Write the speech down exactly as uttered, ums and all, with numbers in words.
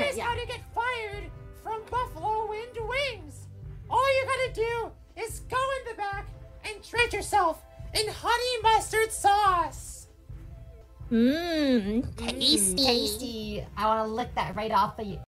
okay, is yeah. how to get fired from Buffalo Wind Wings. All you gotta do is go in the back and treat yourself in honey mustard sauce. Mmm, tasty. Mm, tasty. I want to lick that right off of you.